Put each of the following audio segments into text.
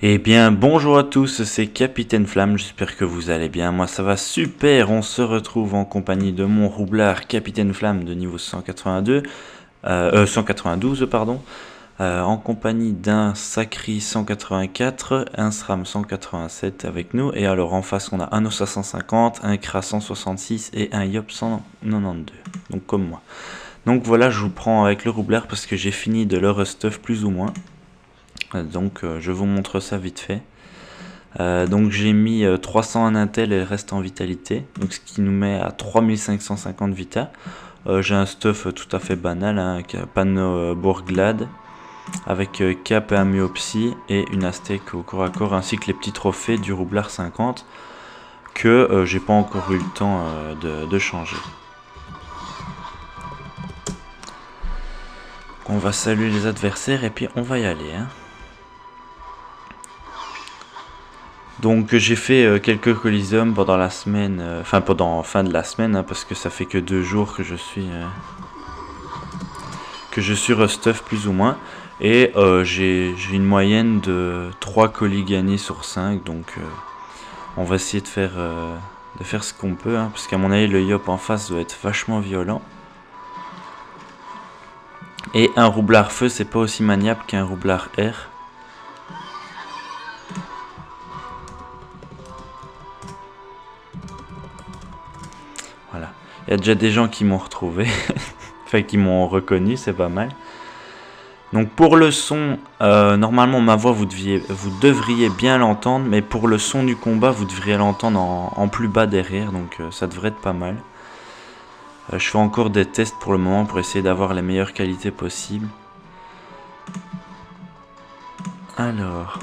Eh bien, bonjour à tous, c'est Capitaine Flamme, j'espère que vous allez bien. Moi, ça va super, on se retrouve en compagnie de mon roublard Capitaine Flamme de niveau 192, pardon, en compagnie d'un Sacri 184, un SRAM 187 avec nous. Et alors, en face, on a un Ossa 150, un Kra 166 et un Yop 192, donc comme moi. Donc voilà, je vous prends avec le roublard parce que j'ai fini de leur stuff plus ou moins. Donc je vous montre ça vite fait. Donc j'ai mis 300 en intel et le reste en vitalité, donc ce qui nous met à 3550 vita. J'ai un stuff tout à fait banal, hein, avec panneau Bourglade, avec cap et un myopsie et une aztèque au corps à corps, ainsi que les petits trophées du roublard 50 que j'ai pas encore eu le temps de changer. On va saluer les adversaires et puis on va y aller, hein. Donc j'ai fait quelques Coliseum pendant la semaine, pendant fin de la semaine, hein, parce que ça fait que 2 jours que je suis restuff plus ou moins. Et j'ai une moyenne de 3 colis gagnés sur 5, donc on va essayer de faire ce qu'on peut, hein, parce qu'à mon avis le Yop en face doit être vachement violent. Et un roublard feu c'est pas aussi maniable qu'un roublard air. Voilà, il y a déjà des gens qui m'ont retrouvé, enfin qui m'ont reconnu, c'est pas mal. Donc pour le son, normalement ma voix vous devriez bien l'entendre, mais pour le son du combat vous devriez l'entendre en plus bas derrière, donc ça devrait être pas mal. Je fais encore des tests pour le moment pour essayer d'avoir les meilleures qualités possibles. Alors,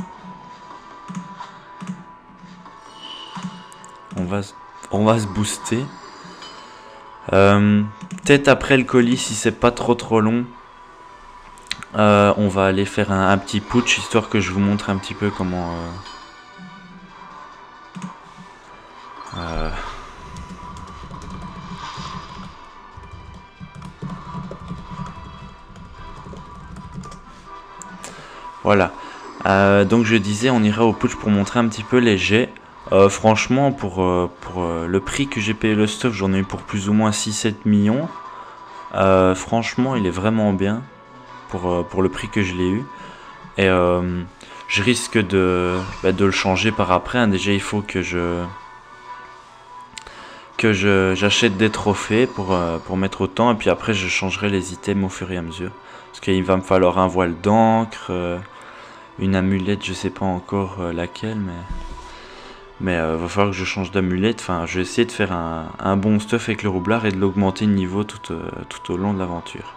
on va se booster. Peut-être après le colis, si c'est pas trop long, on va aller faire un petit putsch, histoire que je vous montre un petit peu comment... Voilà. Donc je disais, on ira au putsch pour montrer un petit peu les jets. Franchement, pour le prix que j'ai payé le stuff, j'en ai eu pour plus ou moins 6-7 millions. Franchement, il est vraiment bien pour le prix que je l'ai eu. Et je risque de le changer par après, hein. Déjà, il faut que j'achète des trophées pour mettre autant. Et puis après, je changerai les items au fur et à mesure. Parce qu'il va me falloir un voile d'encre, une amulette, je sais pas encore laquelle, mais va falloir que je change d'amulette. Enfin, je vais essayer de faire un bon stuff avec le roublard et de l'augmenter de niveau tout au long de l'aventure.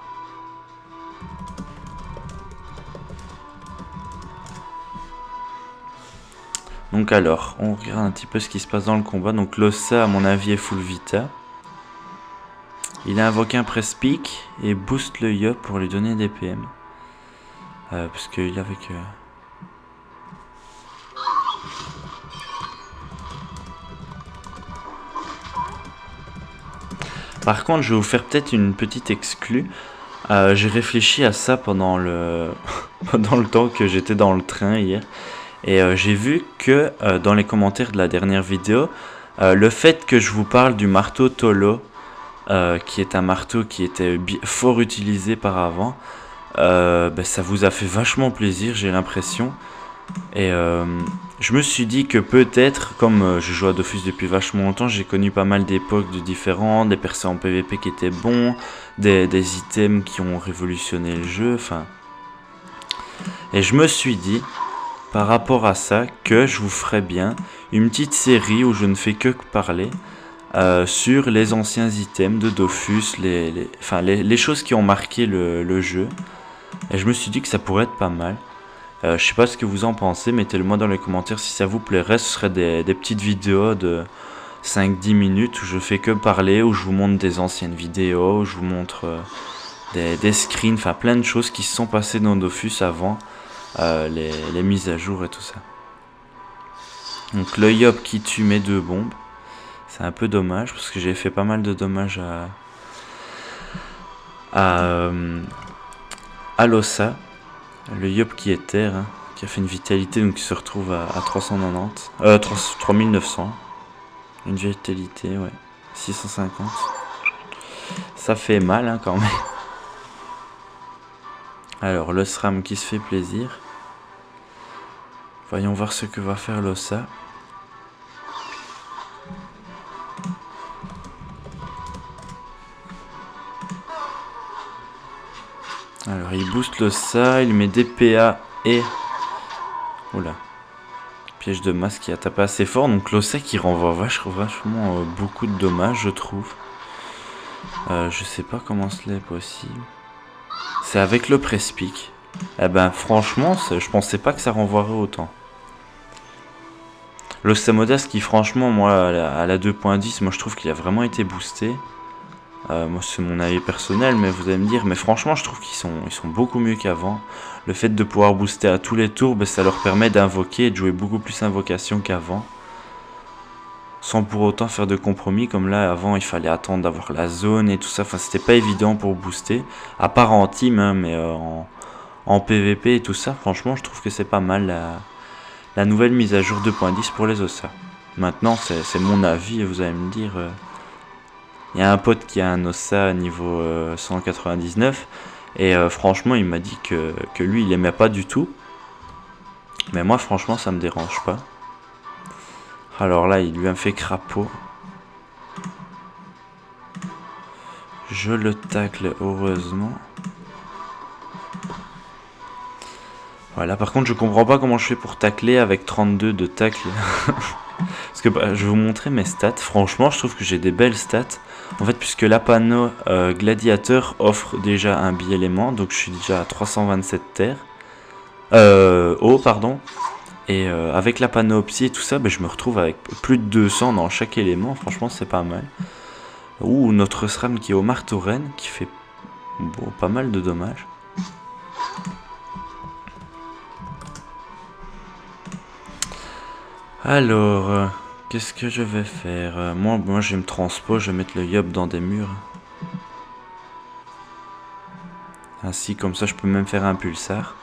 Donc alors, on regarde un petit peu ce qui se passe dans le combat. Donc l'Ossa, à mon avis, est full vita. Il a invoqué un press-pick et booste le Yop pour lui donner des PM. Parce qu'il est avec... Par contre, je vais vous faire peut-être une petite exclue. J'ai réfléchi à ça pendant le temps que j'étais dans le train hier. Et j'ai vu que dans les commentaires de la dernière vidéo, le fait que je vous parle du marteau Tolo, qui est un marteau qui était fort utilisé par avant, ça vous a fait vachement plaisir, j'ai l'impression. Et je me suis dit que peut-être, comme je joue à Dofus depuis vachement longtemps, j'ai connu pas mal d'époques de différents, des persos en PVP qui étaient bons, des items qui ont révolutionné le jeu, enfin... Et je me suis dit, par rapport à ça, que je vous ferais bien une petite série où je ne fais que parler sur les anciens items de Dofus, les choses qui ont marqué le jeu. Et je me suis dit que ça pourrait être pas mal. Je sais pas ce que vous en pensez, mettez-le moi dans les commentaires si ça vous plairait. Ce serait des petites vidéos de 5-10 minutes où je fais que parler, où je vous montre des anciennes vidéos, où je vous montre des screens, enfin plein de choses qui se sont passées dans Dofus avant les mises à jour et tout ça. Donc le Yop qui tue mes 2 bombes. C'est un peu dommage parce que j'ai fait pas mal de dommages à l'Ossa. Le Yop qui est terre, hein, qui a fait une vitalité, donc qui se retrouve à 390. 3900. Une vitalité, ouais. 650. Ça fait mal, hein, quand même. Alors, le SRAM qui se fait plaisir. Voyons voir ce que va faire l'OSA. Alors, il booste l'OSA, il met DPA et... Oula. Piège de masse qui a tapé assez fort. Donc, l'OSA qui renvoie vachement beaucoup de dommages, je trouve. Je sais pas comment cela est possible. C'est avec le Press-Pick. Eh ben, franchement, je pensais pas que ça renvoierait autant. Le Samodas qui, franchement, moi, à la 2.10, moi, je trouve qu'il a vraiment été boosté. Moi, c'est mon avis personnel, mais vous allez me dire, mais franchement, je trouve qu'ils sont beaucoup mieux qu'avant. Le fait de pouvoir booster à tous les tours, ben, ça leur permet d'invoquer et de jouer beaucoup plus invocation qu'avant. Sans pour autant faire de compromis, comme là, avant, il fallait attendre d'avoir la zone et tout ça. Enfin, c'était pas évident pour booster, à part en team, hein, mais en PVP et tout ça, franchement, je trouve que c'est pas mal la nouvelle mise à jour 2.10 pour les OSA. Maintenant, c'est mon avis et vous allez me dire... Il y a un pote qui a un OSA niveau 199 et franchement, il m'a dit que lui, il aimait pas du tout. Mais moi, franchement, ça me dérange pas. Alors là, il lui a fait crapaud. Je le tacle, heureusement. Voilà, par contre, je comprends pas comment je fais pour tacler avec 32 de tacle. Parce que bah, je vais vous montrer mes stats. Franchement, je trouve que j'ai des belles stats. En fait, puisque l'Apano Gladiateur offre déjà un bi-élément, donc je suis déjà à 327 terres. Eau, pardon. Et avec la panopsie et tout ça, ben, je me retrouve avec plus de 200 dans chaque élément. Franchement, c'est pas mal. Ouh, notre SRAM qui est au Martauren, qui fait bon, pas mal de dommages. Alors, qu'est-ce que je vais faire? Moi, je vais me transpo, je vais mettre le Yob dans des murs. Ainsi, comme ça, je peux même faire un pulsar.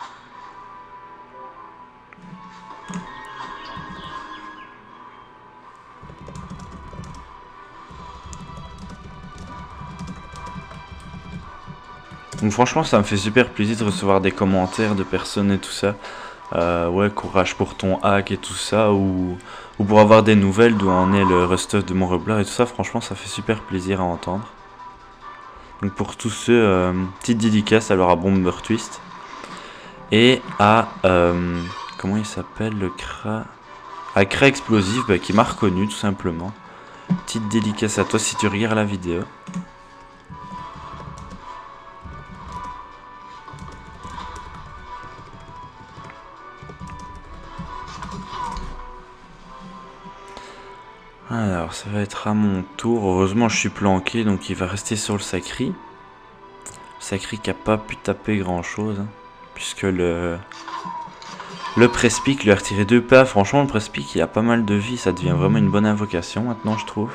Donc franchement, ça me fait super plaisir de recevoir des commentaires de personnes et tout ça. Ouais, courage pour ton hack et tout ça, ou pour avoir des nouvelles d'où en est le rest de mon reblar et tout ça. Franchement, ça fait super plaisir à entendre. Donc pour tous ceux, petite dédicace alors à Bomber Twist et à comment il s'appelle, le Kra, à Kra Explosif, bah, qui m'a reconnu tout simplement. Petite dédicace à toi si tu regardes la vidéo. Alors ça va être à mon tour. Heureusement je suis planqué, donc il va rester sur le Sacri. Le Sacri qui a pas pu taper grand chose, hein, puisque le Press-Pick lui a retiré 2 pas. Franchement, le Press-Pick il a pas mal de vie, ça devient vraiment une bonne invocation maintenant, je trouve.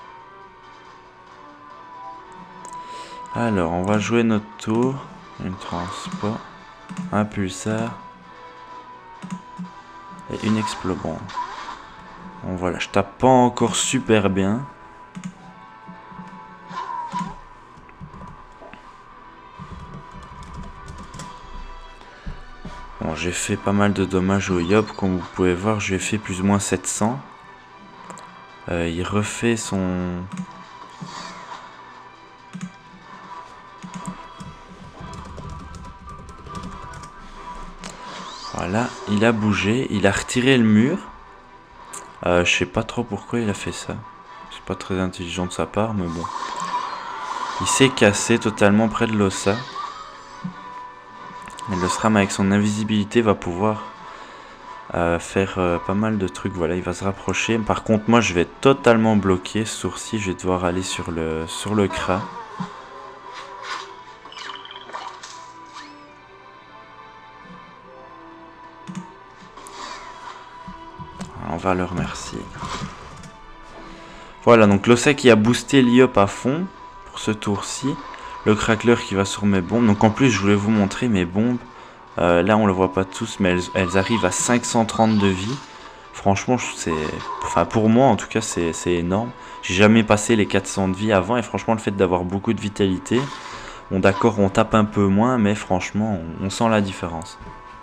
Alors on va jouer notre tour. Une transport, un pulsar et une explobombe. Bon voilà, je tape pas encore super bien. Bon, j'ai fait pas mal de dommages au Yob, comme vous pouvez voir, j'ai fait plus ou moins 700. Il refait son... Voilà, il a bougé, il a retiré le mur. Je sais pas trop pourquoi il a fait ça. C'est pas très intelligent de sa part, mais bon. Il s'est cassé totalement près de l'OSA. Et le SRAM avec son invisibilité va pouvoir faire pas mal de trucs. Voilà, il va se rapprocher. Par contre, moi je vais être totalement bloqué. Ce tour-ci, je vais devoir aller sur le Kra. On va le remercier. Voilà, donc l'OSA qui a boosté l'IOP à fond pour ce tour-ci. Le crackler qui va sur mes bombes. Donc en plus, je voulais vous montrer mes bombes. Là on le voit pas tous, mais elles arrivent à 530 de vie. Franchement, enfin pour moi en tout cas, c'est énorme. J'ai jamais passé les 400 de vie avant, et franchement le fait d'avoir beaucoup de vitalité, bon d'accord on tape un peu moins, mais franchement on sent la différence.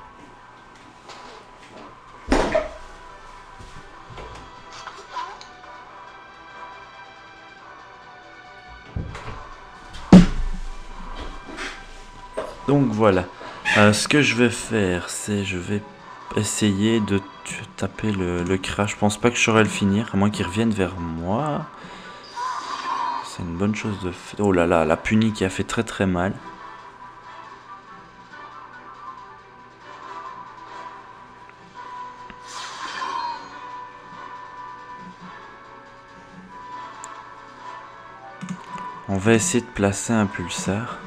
Donc voilà, ce que je vais faire, c'est je vais essayer de taper le crash. Je pense pas que je saurai le finir, à moins qu'il revienne vers moi. C'est une bonne chose de faire. Oh là là, la punie qui a fait très très mal. On va essayer de placer un pulsar.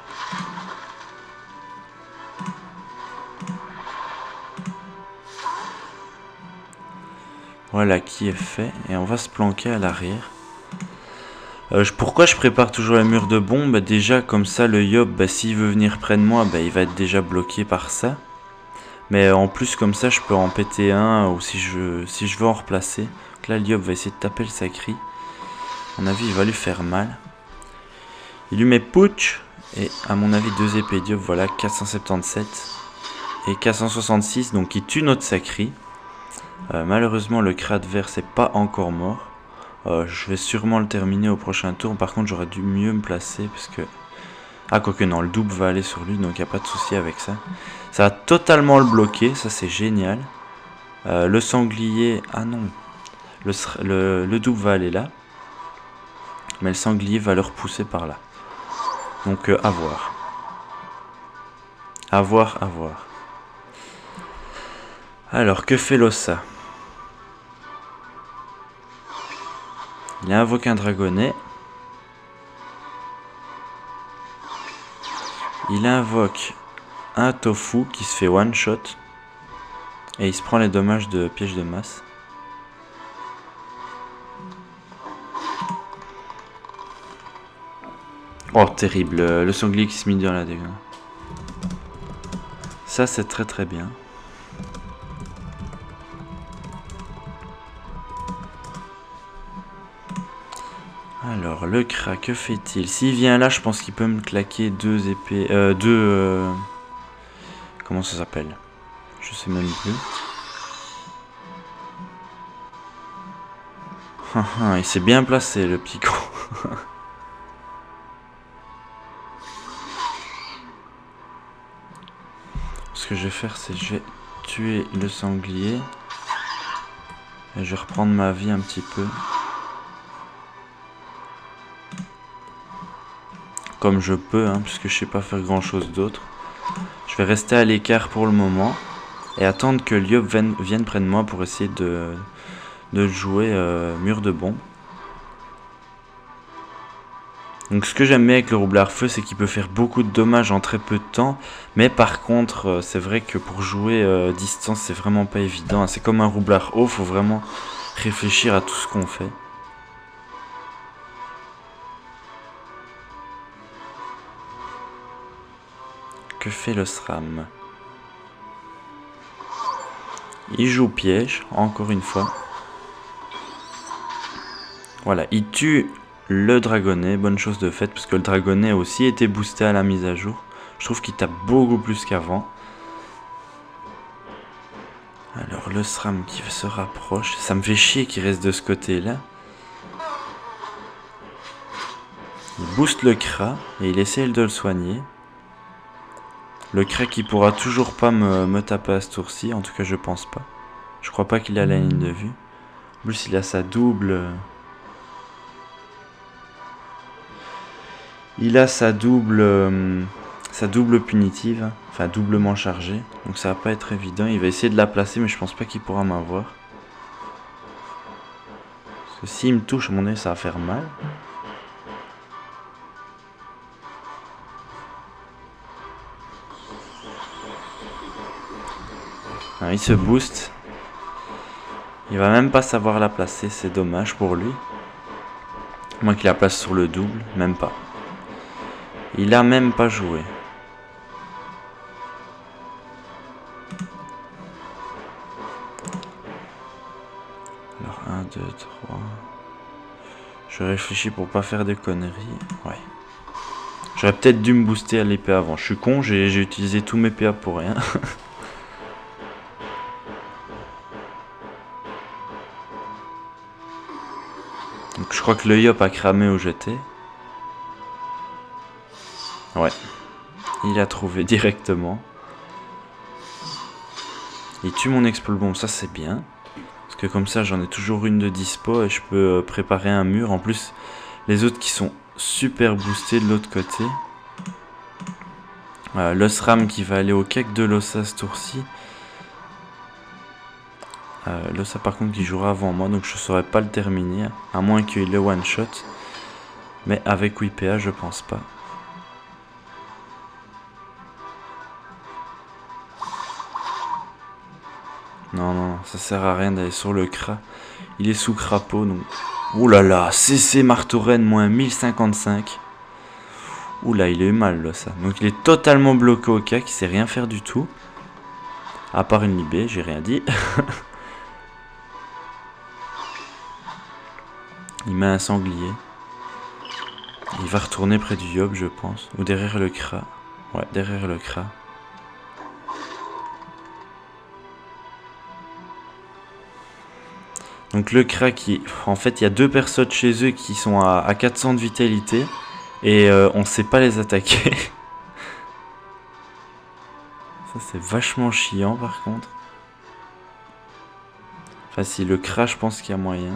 Voilà qui est fait, et on va se planquer à l'arrière. Pourquoi je prépare toujours les murs de bombe? Déjà comme ça le Yob, s'il veut venir près de moi, il va être déjà bloqué par ça. Mais en plus comme ça je peux en péter un, ou si je veux en replacer. Donc là le Yob va essayer de taper le Sacri. À mon avis il va lui faire mal. Il lui met Putsch, et à mon avis 2 épées Yob, voilà 477 et 466, donc il tue notre Sacri. Malheureusement le Crat vert c'est pas encore mort. Je vais sûrement le terminer au prochain tour. Par contre j'aurais dû mieux me placer parce que... Ah quoique non, le double va aller sur lui, donc il n'y a pas de souci avec ça. Ça va totalement le bloquer, ça c'est génial. Le sanglier... Ah non, le double va aller là. Mais le sanglier va le repousser par là. Donc à voir. À voir, à voir. Alors que fait l'Ossa? Il invoque un dragonnet. Il invoque un tofu qui se fait one shot. Et il se prend les dommages de piège de masse. Oh terrible, le sanglier qui se met dans la dégâts. Ça c'est très très bien. Alors, le Kra, que fait-il? S'il vient là, je pense qu'il peut me claquer 2 épées... Comment ça s'appelle? Je sais même plus. Il s'est bien placé, le petit con. Ce que je vais faire, c'est que je vais tuer le sanglier. Et je vais reprendre ma vie un petit peu. Comme je peux, puisque je sais pas faire grand chose d'autre. Je vais rester à l'écart pour le moment et attendre que Lyob vienne près de moi pour essayer de jouer mur de bombe. Donc ce que j'aime bien avec le roublard feu, c'est qu'il peut faire beaucoup de dommages en très peu de temps. Mais par contre, c'est vrai que pour jouer distance, c'est vraiment pas évident. C'est comme un roublard haut, faut vraiment réfléchir à tout ce qu'on fait. Que fait le SRAM? Il joue piège, encore une fois. Voilà, il tue le dragonnet, bonne chose de fait, parce que le dragonnet a aussi été boosté à la mise à jour. Je trouve qu'il tape beaucoup plus qu'avant. Alors le SRAM qui se rapproche, ça me fait chier qu'il reste de ce côté-là. Il booste le Kra et il essaie de le soigner. Le Kra qui pourra toujours pas me taper à ce tour-ci, en tout cas je pense pas. Je crois pas qu'il a la ligne de vue. En plus il a sa double... Il a sa double punitive, enfin doublement chargée. Donc ça va pas être évident. Il va essayer de la placer mais je pense pas qu'il pourra m'avoir. Parce que s'il me touche, à mon avis ça va faire mal. Alors, il se booste. Il va même pas savoir la placer, c'est dommage pour lui. Moi qu'il la place sur le double, même pas. Il a même pas joué. Alors 1, 2, 3. Je réfléchis pour pas faire de conneries. Ouais. J'aurais peut-être dû me booster à l'épée avant. Je suis con, j'ai utilisé tous mes PA pour rien. Donc je crois que le Yop a cramé où j'étais. Ouais. Il a trouvé directement. Il tue mon explode bombe, ça c'est bien. Parce que comme ça j'en ai toujours une de dispo et je peux préparer un mur. En plus, les autres qui sont super boostés de l'autre côté. L'Osram qui va aller au cake de l'Ossa ce tour-ci. L'Ossa par contre qui jouera avant moi, donc je ne saurais pas le terminer. À moins qu'il le one-shot. Mais avec 8 PA, je pense pas. Non, non, ça sert à rien d'aller sur le Kra. Il est sous crapaud, donc... Ouh là là, CC Martauren, moins 1055. Ouh là, il est mal, là, ça. Donc il est totalement bloqué au cac, il sait rien faire du tout. À part une libé, j'ai rien dit. Il met un sanglier. Il va retourner près du Yob, je pense. Ou derrière le Kra. Ouais, derrière le Kra. Donc le Kra qui... En fait, il y a deux personnes chez eux qui sont à 400 de vitalité. Et on sait pas les attaquer. Ça, c'est vachement chiant, par contre. Enfin, si le Kra, je pense qu'il y a moyen.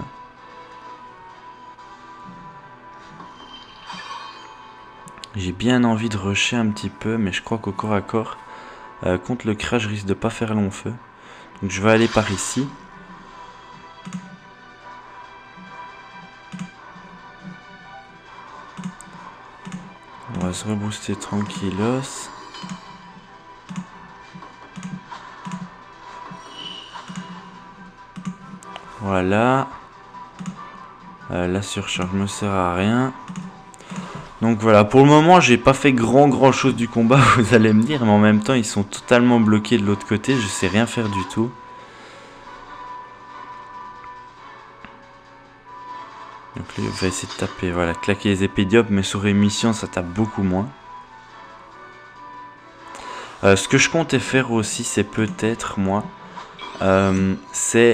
J'ai bien envie de rusher un petit peu, mais je crois qu'au corps à corps, contre le Kra, je risque de pas faire long feu. Donc je vais aller par ici. On va se rebooster tranquillos. Voilà. La surcharge me sert à rien. Donc voilà, pour le moment, j'ai pas fait grand chose du combat, vous allez me dire. Mais en même temps, ils sont totalement bloqués de l'autre côté. Je sais rien faire du tout. Donc là, on va essayer de taper, voilà, claquer les épées d'Yob, mais sur émission, ça tape beaucoup moins. Ce que je comptais faire aussi, c'est peut-être, moi, c'est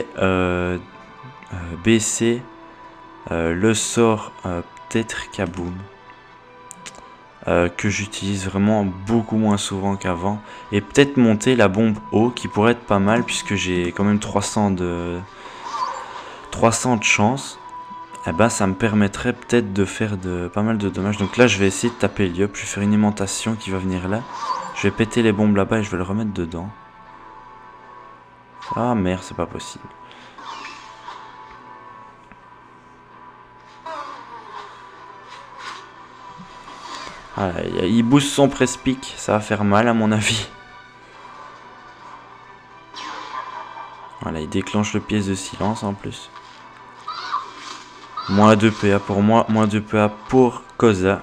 baisser le sort peut-être Kaboom. Que j'utilise vraiment beaucoup moins souvent qu'avant. Et peut-être monter la bombe haut, qui pourrait être pas mal, puisque j'ai quand même 300 de chance. Eh ben, ça me permettrait peut-être de faire pas mal de dommages. Donc là, je vais essayer de taper Lyop. Je vais faire une aimantation qui va venir là. Je vais péter les bombes là-bas et je vais le remettre dedans. Ah merde, c'est pas possible. Voilà, il booste son presse-pique. Ça va faire mal à mon avis. Voilà, il déclenche le pièce de silence en plus. Moins 2 PA pour moi, moins 2 PA pour Koza.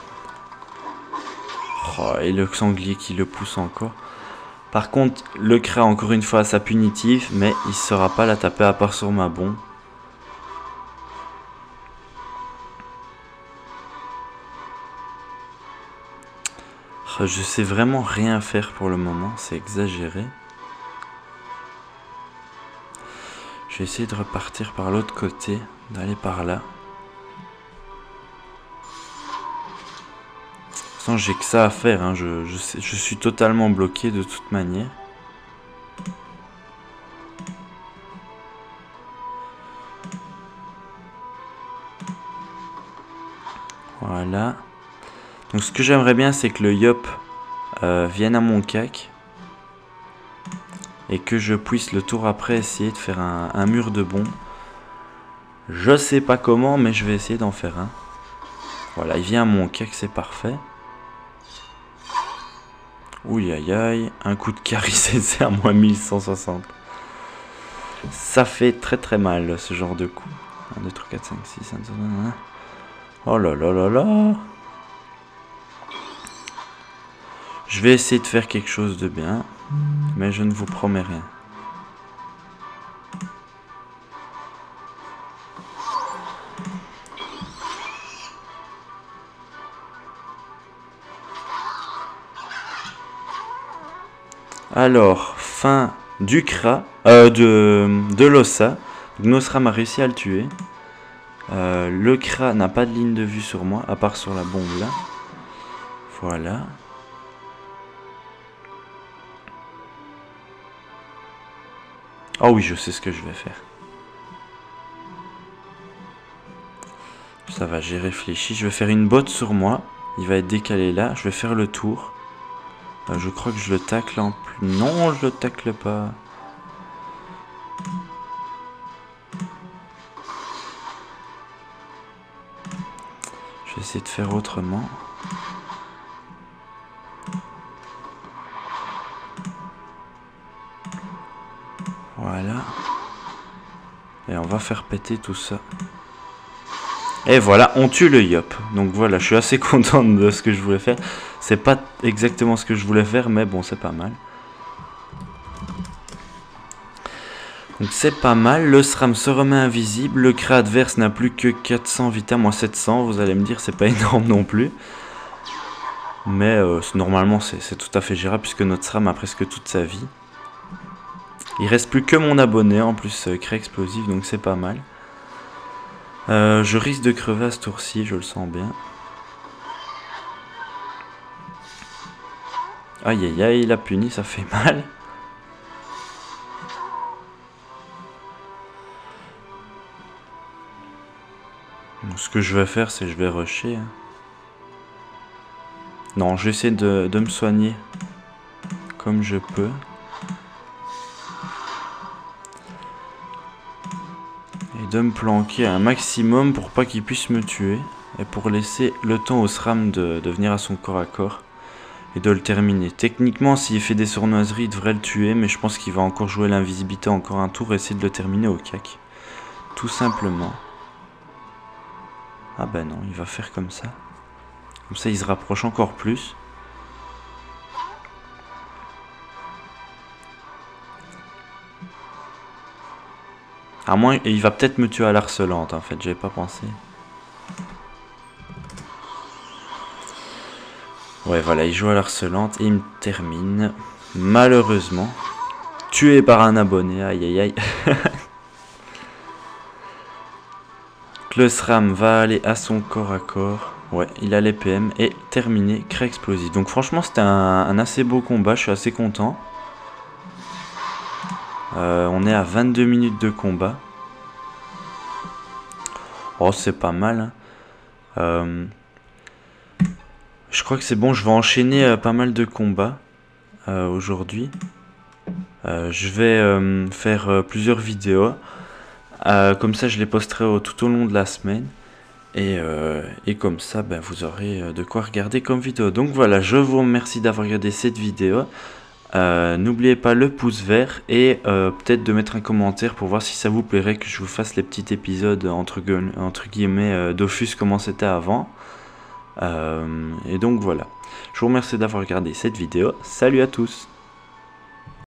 Oh, et le sanglier qui le pousse encore. Par contre, le Kra encore une fois à sa punitive, mais il ne saura pas la taper à part sur ma bombe. Oh, je sais vraiment rien faire pour le moment, c'est exagéré. Je vais essayer de repartir par l'autre côté, d'aller par là. Sans j'ai que ça à faire, hein. Je suis totalement bloqué de toute manière. Voilà. Donc ce que j'aimerais bien, c'est que le Yop vienne à mon cac. Et que je puisse le tour après essayer de faire un mur de bombe. Je sais pas comment, mais je vais essayer d'en faire un. Voilà, il vient à mon cac, c'est parfait. Ouh aïe aïe, un coup de carry c'est à moins 1160. Ça fait très mal ce genre de coup. 1, 2, 3, 4, 5, 6, 1, 2, 1. Oh là là là là. Je vais essayer de faire quelque chose de bien, mais je ne vous promets rien. Alors, fin du Kra, de l'Ossa. Gnosram a réussi à le tuer. Le Kra n'a pas de ligne de vue sur moi, à part sur la bombe là. Voilà. Oh oui, je sais ce que je vais faire. Ça va, j'ai réfléchi. Je vais faire une botte sur moi. Il va être décalé là. Je vais faire le tour. Je crois que je le tacle en plus. Non, je le tacle pas. Je vais essayer de faire autrement. Voilà. Et on va faire péter tout ça. Et voilà, on tue le Yop. Donc voilà, je suis assez content de ce que je voulais faire. C'est pas exactement ce que je voulais faire, mais bon, c'est pas mal. Donc c'est pas mal, le SRAM se remet invisible, le Kra adverse n'a plus que 400 vita, moins 700, vous allez me dire, c'est pas énorme non plus. Mais normalement c'est tout à fait gérable puisque notre SRAM a presque toute sa vie. Il reste plus que mon abonné, en plus Kra explosif, donc c'est pas mal. Je risque de crever à ce tour-ci, je le sens bien. Aïe aïe aïe, il a puni, ça fait mal. Donc, ce que je vais faire, c'est je vais rusher. Non, je vais essayer de me soigner comme je peux. Et de me planquer un maximum pour pas qu'il puisse me tuer. Et pour laisser le temps au SRAM de venir à son corps à corps. Et de le terminer. Techniquement, s'il fait des sournoiseries, il devrait le tuer. Mais je pense qu'il va encore jouer l'invisibilité encore un tour et essayer de le terminer au cac. Tout simplement. Ah ben non, il va faire comme ça. Comme ça, il se rapproche encore plus. À moins, il va peut-être me tuer à l'harcelante en fait, j'avais pas pensé. Ouais, voilà, il joue à l'harcelante et il me termine. Malheureusement. Tué par un abonné, aïe aïe aïe. Le SRAM va aller à son corps à corps. Ouais, il a les PM et terminé, Kra explosif. Donc franchement, c'était un assez beau combat, je suis assez content. On est à 22 minutes de combat. Oh, c'est pas mal. Hein. Je crois que c'est bon, je vais enchaîner pas mal de combats aujourd'hui. Je vais faire plusieurs vidéos. Comme ça, je les posterai tout au long de la semaine. Et comme ça, ben, vous aurez de quoi regarder comme vidéo. Donc voilà, je vous remercie d'avoir regardé cette vidéo. N'oubliez pas le pouce vert et peut-être de mettre un commentaire pour voir si ça vous plairait que je vous fasse les petits épisodes entre guillemets Dofus comment c'était avant. Et donc voilà, je vous remercie d'avoir regardé cette vidéo. Salut à tous!